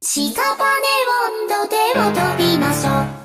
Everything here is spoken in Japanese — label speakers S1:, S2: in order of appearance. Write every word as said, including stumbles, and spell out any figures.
S1: 屍温度でも飛びましょう。